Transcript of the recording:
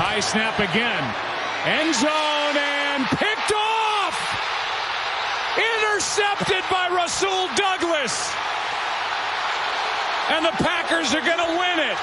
High snap again. End zone and picked off. Intercepted by Rasul Douglas. And the Packers are going to win it.